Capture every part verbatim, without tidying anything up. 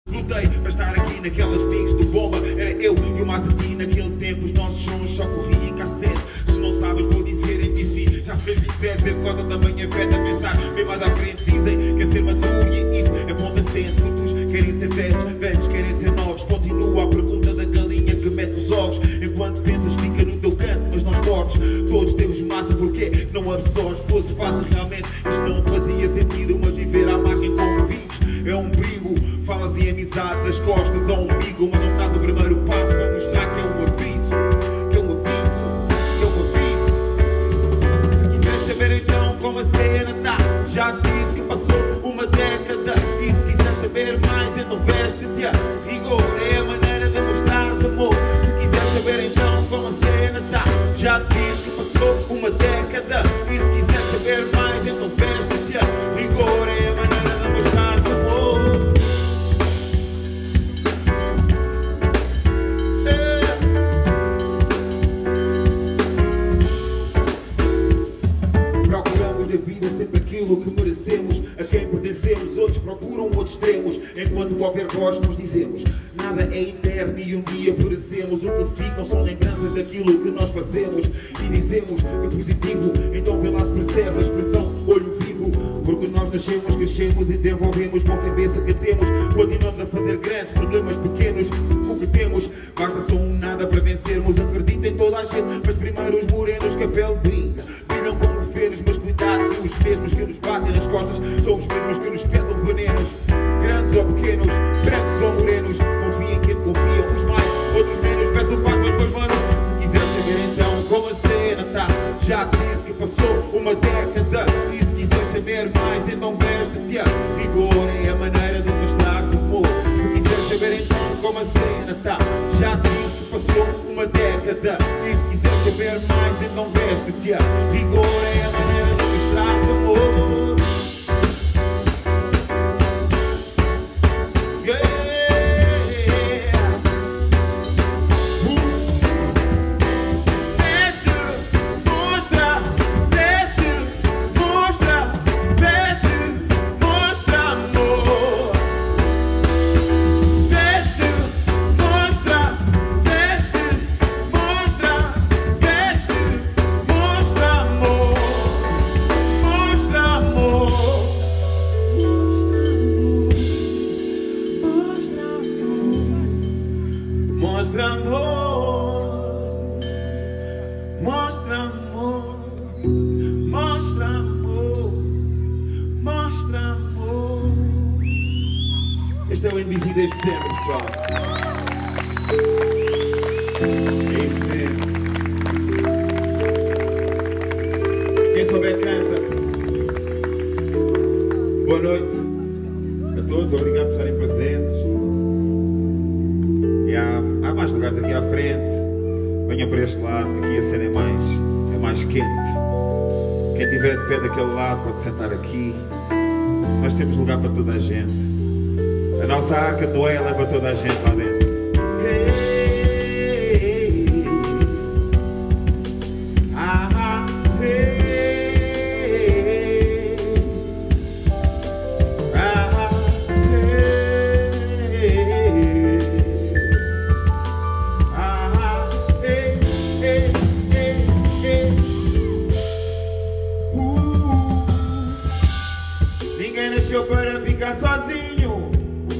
Lutei para estar aqui naquelas mix do bomba. Era eu e o Maserati naquele tempo. Os nossos sons só corriam em cassete. Se não sabes vou dizer em P C. Já fez vinte e sete, dizer conta também afeta a pensar. Bem mais à frente dizem que é ser maduro e isso é bom da sede. Muitos querem ser velhos, velhos querem ser novos. Continua a pergunta da galinha que mete os ovos. Enquanto pensas fica no teu canto, mas não escorres. Todos temos massa, porque não absorves. Fosse fácil realmente, isto não fazia sentido. Mas viver à máquina como vivos é um perigo. Falas em amizade das costas ao umbigo, mas não estás o primeiro passo para mostrar que é um aviso, que é um aviso, que é um aviso. Se quiseres saber então como a cena tá, já te disse que passou uma década. E se quiseres saber mais, então veste-te a rigor. É a maneira de mostrares amor. Se quiseres saber então como a cena tá, já te disse que passou uma década. E se quiseres saber mais, então veste-te a rigor. É a maneira de mostrares amor. Procuramos na vida sempre aquilo que merecemos, a quem pertencemos. Outros procuram outros extremos. Enquanto houver voz nos dizemos, nada é eterno e um dia perecemos. O que ficam são lembranças daquilo que nós fazemos. E dizemos que positivo, então vê lá se percebes a expressão olho vivo. Porque nós nascemos, crescemos e desenvolvemos com a cabeça que temos. Continuamos a fazer grandes problemas pequenos. O que temos basta só um nada para vencermos. Acredita em toda a gente, mas primeiro os morenos que a pele brilha. Brilham como fenos, mas cuidado que os mesmos que nos batem nas costas são os mesmos que nos petam venenos. Grandes ou pequenos, brancos ou morenos, confia em quem confia, uns mais, outros menos. Peço paz, mas meus manos, se quiseres saber então como a cena tá, já te disse que passou uma década. E se quiseres saber mais, então veste-te a rigor. É a maneira de mostrares amor. Se quiseres saber então como a cena tá, já te disse que passou uma década. E se quiseres saber mais, então veste-te a rigor. É a maneira de mostrares amor. Mostra amor, mostra amor, mostra amor, mostra amor. Este é o N B C desde sempre, pessoal. É isso mesmo. Quem souber canta. Boa noite a todos, obrigado por estarem presentes. E há, há mais lugares aqui à frente. Venham para este lado, aqui a cena é mais, é mais quente. Quem estiver de pé daquele lado pode sentar aqui. Nós temos lugar para toda a gente. A nossa arca de Noé leva toda a gente lá dentro. Para ficar sozinho,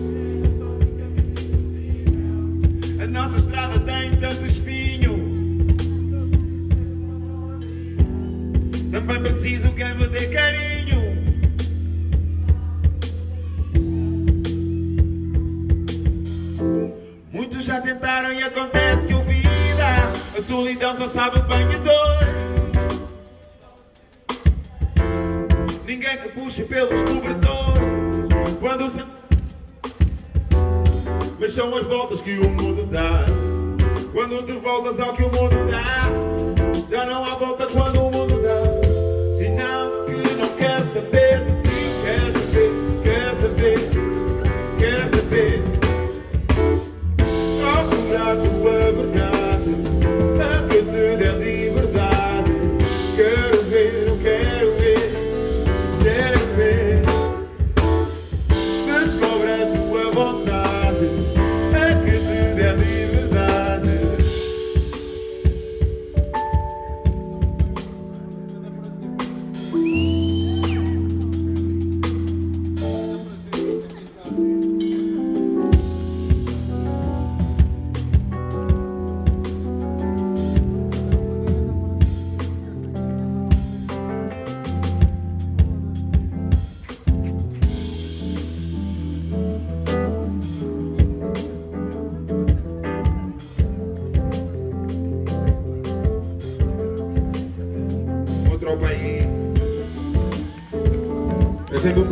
a nossa estrada tem tanto espinho. Também preciso que me dê carinho. Muitos já tentaram e acontece que o vida, a solidão só sabe banhador. Ninguém que puxe pelos cobertores quando se... Mas são as voltas que o mundo dá. Quando te voltas ao que o mundo dá, já não há volta quando o mundo dá. Sinal que não quer saber de ti. Quer saber, quer saber, quer saber. Procura a tua verdade, a que te dê liberdade. Quero ver, eu quero ver, quero ver. Descobre a tua vontade.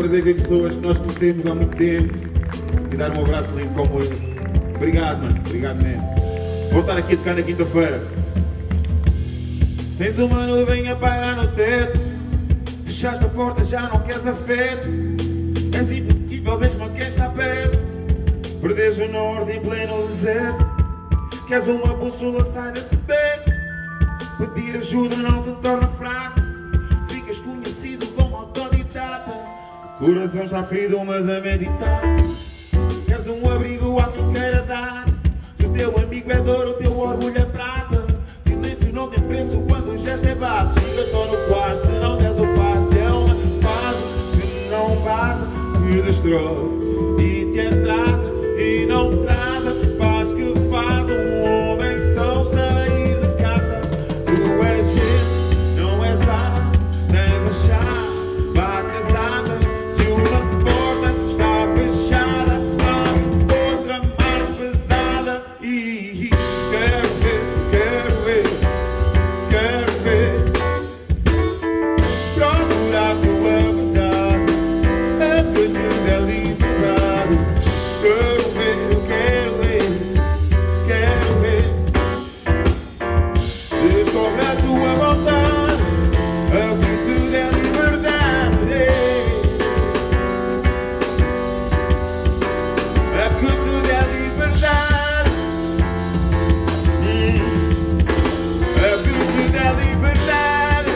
prazer ver pessoas que nós conhecemos há muito tempo e dar um abraço lindo como este. Obrigado, mano. Obrigado mesmo. Vou estar aqui a tocar na quinta-feira. Tens uma nuvem a pairar no teto, fechaste a porta, já não queres afeto. És impossível mesmo quem está perto, perdes o norte em pleno deserto. Queres uma bússola, sai desse peito. Pedir ajuda não te torna fraco, ficas conhecido como autodidata. O coração está ferido, mas a meditar. Queres um abrigo a quem queira dar, se o teu amigo é dor, o teu orgulho é prata. Silêncio não tem preço quando o gesto é baixo. Chega só no quase, se não des o passe. É uma fase que não passa, que destrói e te atrasa e não traz a paz que faz um homem só sair de casa. Tu és gente, não és ar, tens a chave, bate as asas. Se uma porta está fechada, abre outra mais pesada. E quero ver, quero ver, quero ver, procurar a tua verdade, a partir da liberdade. Quero ver, quero ver, quero ver, descobre a tua vontade, a virtude é a liberdade. A virtude é a liberdade. Hum. A virtude é a liberdade.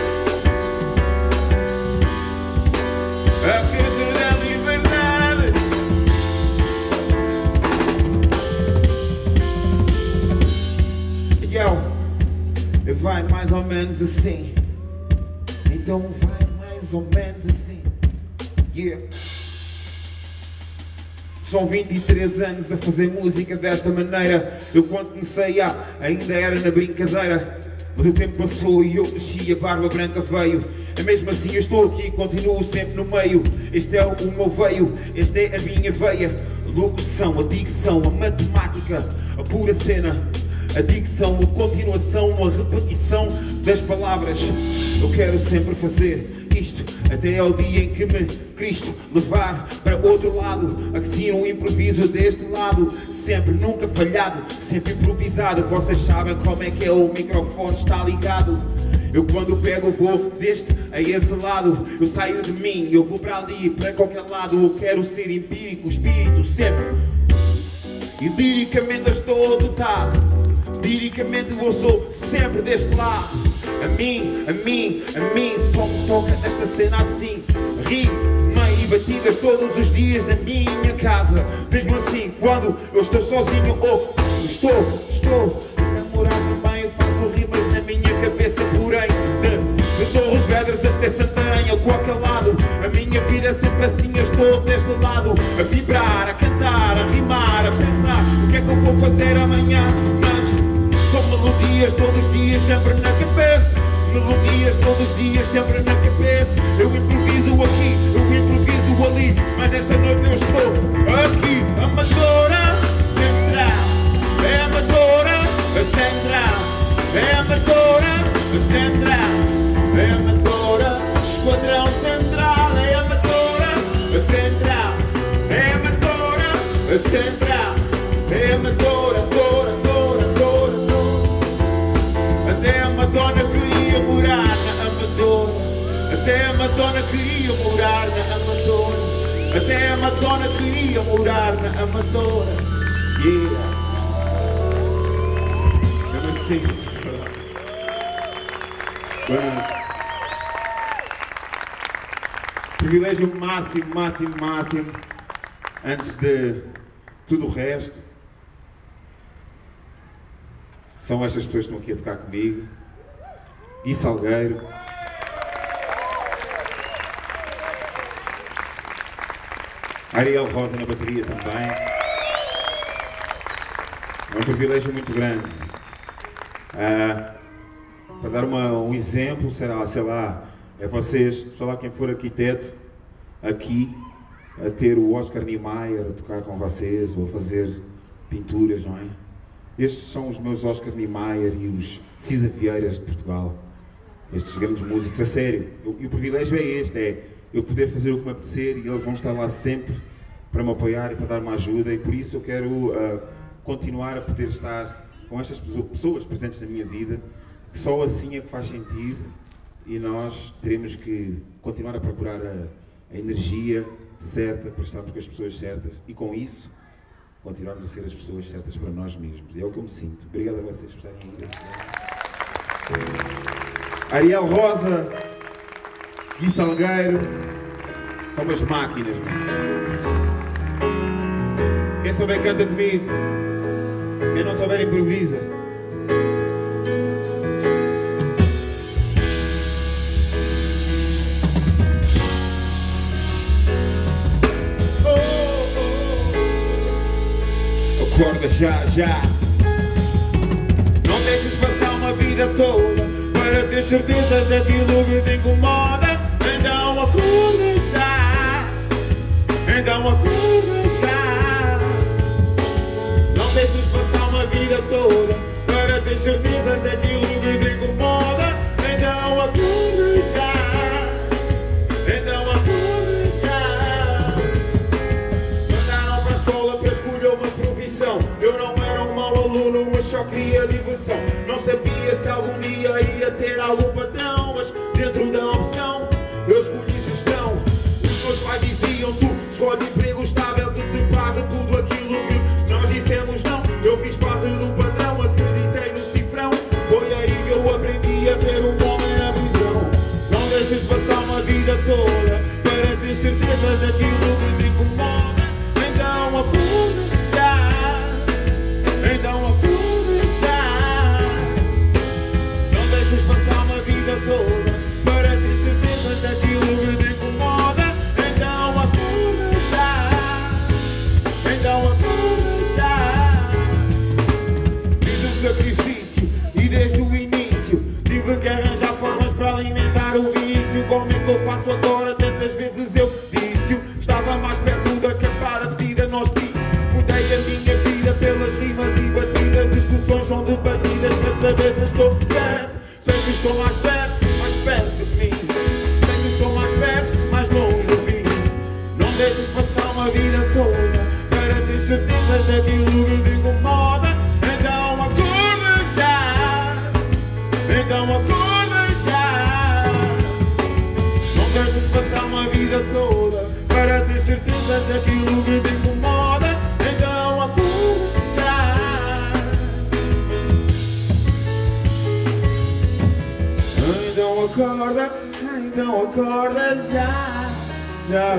A virtude é a liberdade. Yo, vai mais ou menos assim. Então vai mais ou menos assim. Yeah. São vinte e três anos a fazer música desta maneira. Eu quando comecei ah, ainda era na brincadeira, mas o tempo passou e eu cresci, a barba branca veio. É mesmo assim eu estou aqui, continuo sempre no meio. Este é o meu veio, esta é a minha veia. A locução, a dicção, a matemática, a pura cena. A dicção, a continuação, a repetição das palavras. Eu quero sempre fazer isto até ao dia em que me Cristo levar para outro lado. Assim um improviso deste lado, sempre, nunca falhado, sempre improvisado. Vocês sabem como é que é, o microfone está ligado. Eu quando pego vou deste a esse lado. Eu saio de mim, eu vou para ali, para qualquer lado. Eu quero ser empírico, espírito sempre. E liricamente eu estou dotado. Liricamente eu sou sempre deste lado. A mim, a mim, a mim só me toca esta cena assim. Rio, mãe e batidas todos os dias na minha casa. Mesmo assim, quando eu estou sozinho ou oh, estou, estou a namorar também, eu faço rimas na minha cabeça, porém de, de Torres Vedras até Santarém ou qualquer lado. A minha vida é sempre assim, eu estou deste lado. A vibrar, a cantar, a rimar, a pensar o que é que eu vou fazer amanhã. São melodias todos os dias, sempre na cabeça. Melodias todos os dias, sempre na cabeça. Eu improviso aqui, eu improviso ali, mas esta noite eu estou aqui. Amadora Central, é Amadora Central, é Amadora Central, é Amadora Esquadrão Central, é Amadora Central, é Amadora Central, é Amadora, Dora, Dora, Dora. Até a Madonna queria morar na Amadora. Até a Madonna queria morar na Amadora. Até a Madonna queria morar na Amadora. Yeah. Eu não sei. Privilégio máximo, máximo, máximo. Antes de tudo o resto, são estas pessoas que estão aqui a tocar comigo. Gui Salgueiro, Ariel Rosa na bateria também. É um privilégio muito grande. Ah, para dar uma, um exemplo, será, sei lá, é vocês, sei lá quem for arquiteto aqui, a ter o Oscar Niemeyer a tocar com vocês, ou a fazer pinturas, não é? Estes são os meus Oscar Niemeyer e os Cisa Vieiras de Portugal. Estes grandes músicos, a sério. E o privilégio é este, é eu poder fazer o que me apetecer e eles vão estar lá sempre para me apoiar e para dar-me ajuda, e por isso eu quero uh, continuar a poder estar com estas pessoas presentes na minha vida, que só assim é que faz sentido, e nós teremos que continuar a procurar a, a energia certa para estarmos com as pessoas certas, e com isso continuarmos a ser as pessoas certas para nós mesmos. E é o que eu me sinto. Obrigado a vocês por estarem aqui. Ariel Rosa, Gui Salgueiro, são umas máquinas. Quem souber canta comigo, quem não souber improvisa. Acorda já, já. Não deixes passar uma vida toda para ter certeza daquilo que te incomoda. Então acorda já. Então acorda já. Não deixes passar uma vida toda para ter certeza daquilo que te incomoda. Então acorda já. Então acorda já. Mandaram para a escola para escolher uma profissão. Eu não era um mau aluno, mas só queria diversão. Não sabia se algum dia ia ter algum patrão, mas dentro da opção eu escolhi gestão. Os meus pais diziam: tu escolhe emprego estável que te paga tudo aquilo que nós dissemos não. Eu fiz parte de um padrão, acreditei no cifrão. Foi aí que eu aprendi a ver um homem na visão. Não deixes passar uma vida toda para ter certeza daquilo que te incomoda. Então acorda já. Então acorda já. Não deixes passar uma vida toda para ter certeza daquilo que te incomoda. Então acorda já. Então acorda já. Fiz um sacrifício e desde o início tive que arranjar formas para alimentar o vício. Como é que eu faço agora? Tantas vezes eu disse-o. Estava mais perto da capa batida no hospício. Mudei a minha vida pelas rimas e batidas. Discussões são debatidas para saber se estou certo. Sei que estou mais perto, mais perto de mim. Sei que estou mais perto, mais longe de mim. Não deixes passar uma vida toda para ter certeza daquilo que te incomoda. Então acorda já. Então acorda já. Não deixes passar uma vida toda para ter certeza daquilo que te incomoda. Então acorda já. Então acorda, então acorda já, já.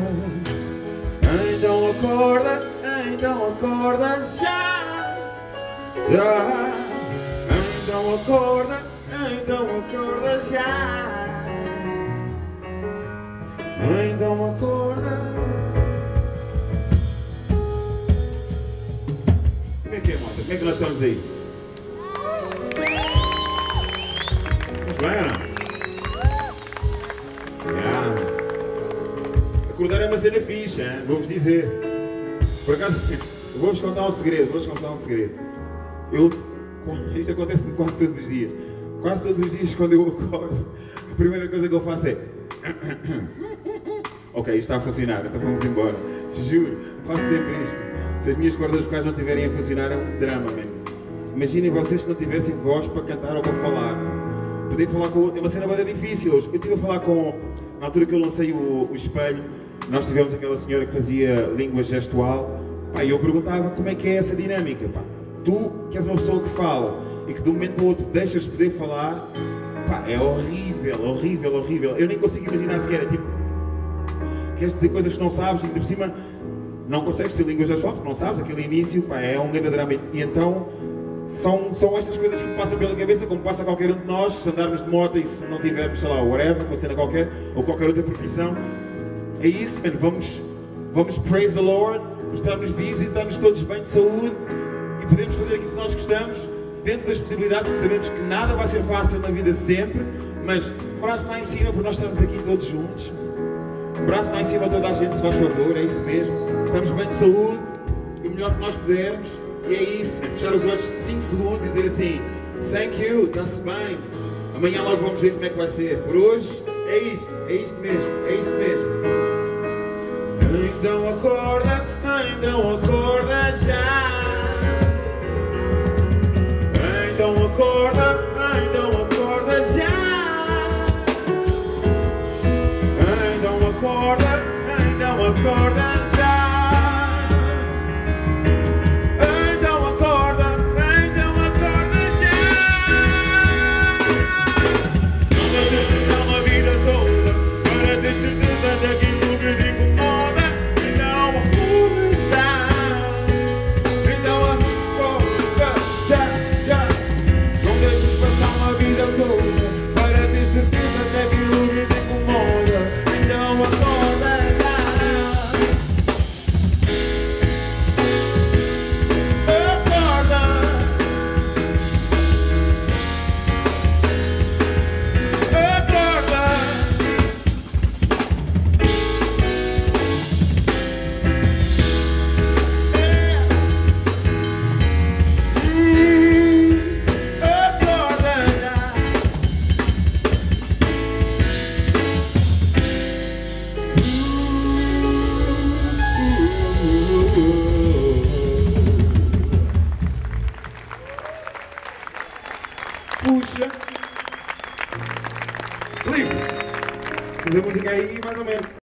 Então acorda, então acorda já, já. Então acorda, então acorda já. Então acorda. Como é que é, malta? Como é que nós estamos aí? Estamos bem ou não? Yeah. Acordar é uma cena fixe, hein? Vou-vos dizer. Por acaso, vou-vos contar um segredo, vou-vos contar um segredo. Eu, isto acontece-me quase todos os dias. Quase todos os dias, quando eu acordo, a primeira coisa que eu faço é... Ok, isto está a funcionar, então vamos embora. Juro, faço sempre isto. Se as minhas cordas vocais não estiverem a funcionar, é um drama, mesmo. Imaginem vocês se não tivessem voz para cantar ou para falar. Poder falar com o outro é uma cena bem difícil. Eu estive a falar com... Na altura que eu lancei o, o espelho, nós tivemos aquela senhora que fazia língua gestual. Pá, e eu perguntava como é que é essa dinâmica. Pá. Tu, que és uma pessoa que fala e que de um momento para o outro deixas de poder falar, pá, é horrível, horrível, horrível. Eu nem consigo imaginar sequer, é tipo... Queres dizer coisas que não sabes e por cima não consegues ter língua gestual porque não sabes, aquele início, pá, é um grande drama. E então... São, são estas coisas que me passam pela cabeça, como passa a qualquer um de nós, se andarmos de moto e se não tivermos, sei lá, whatever, uma cena qualquer, ou qualquer outra profissão. É isso, mano, vamos, vamos praise the Lord, por estarmos vivos e estarmos todos bem de saúde e podemos fazer aquilo que nós gostamos, dentro das possibilidades, porque sabemos que nada vai ser fácil na vida sempre, mas braço lá em cima por nós estarmos aqui todos juntos. Braço lá em cima a toda a gente, se faz favor, é isso mesmo. Estamos bem de saúde, o melhor que nós pudermos. E é isso, fechar os olhos de cinco segundos e dizer assim: thank you, está-se bem. Amanhã logo vamos ver como é que vai ser. Por hoje É isto, é isto mesmo, é isso mesmo. Então acorda, então acorda já. Então acorda, então acorda já. Então acorda, então acorda já. Então acorda, então acorda já. Não deixes passar uma vida toda para ter certeza daquilo que te incomoda. Então acorda já. Então acorda já, já. Não deixes passar uma vida toda para ter certeza daquilo que te incomoda. Então acorda já. Acorda. Acorda. Acorda já. Puxa. Clipe. Fazer música aí mais ou menos.